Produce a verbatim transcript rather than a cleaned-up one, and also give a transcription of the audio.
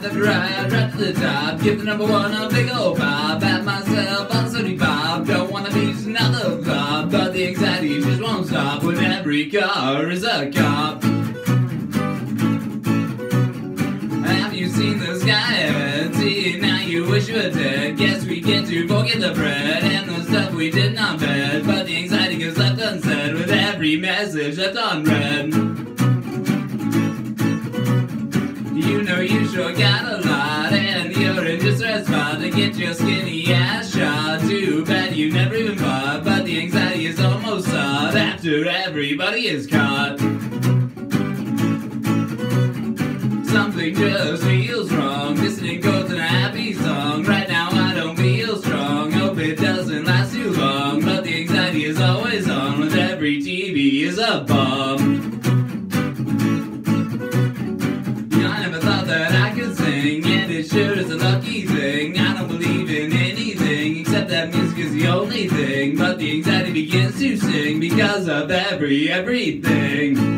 left after right, right to the top. Give the number one a big old pop. At myself on seventy-five. Don't wanna be just another flop, but the anxiety just won't stop when every car is a cop. Have you seen the sky ahead? See it now, you wish you were dead. Guess we get to forget the bread and the stuff we did not bed, but the anxiety gets left unsaid with every message left unread. You know you sure got a lot, and you're in distress spot to get your skinny ass shot. Too bad you never even bought, but the anxiety is almost sought after everybody is caught. Something just feels wrong, listening goes in a happy song. Right now I don't feel strong, hope it doesn't last too long, but the anxiety is always on with every T V is a bomb. I never thought that I could sing, and it sure is a lucky thing. I don't believe in anything except that music is the only thing, but the anxiety begins to sing because of every everything.